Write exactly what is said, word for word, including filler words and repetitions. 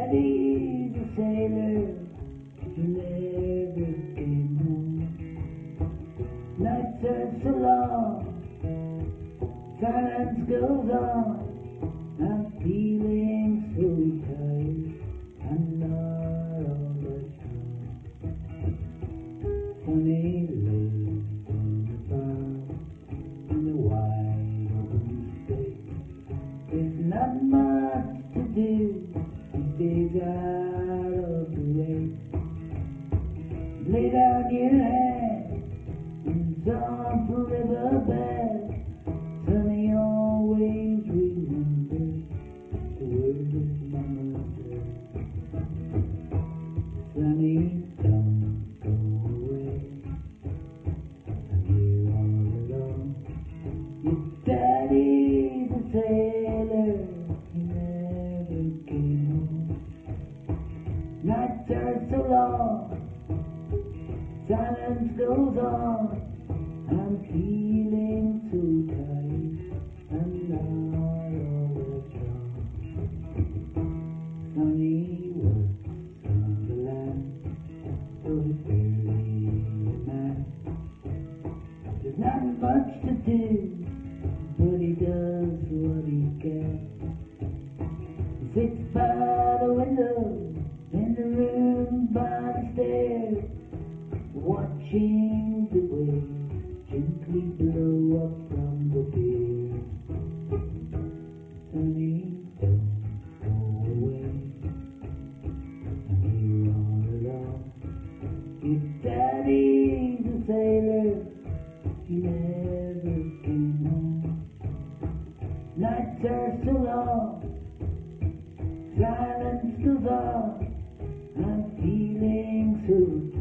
daddy's a sailor, he never came home. Nights are so long, silence goes on. I'm feeling so tired, I'm not all that strong. Sonny lays in the farm, in the wide open space. There's not much to do, he stays out of the way. Lay down your head in some riverbed. Sonny always remembers the words his mama said. Sonny, don't go away, I'm here all alone. Your daddy's a sailor, he never came home. Nights are so long, silence goes on. I'm feeling so tired, I'm not all that strong. Sonny works on the land, though he's barely a man. There's not much to do, but he does what he can. He sits by the window in the room by the stairs, watching the waves gently blow up from the pier. Sonny, don't go away, I'm here all alone. Your daddy's a sailor, he never came home. Nights are so long, silence goes on. I'm feeling so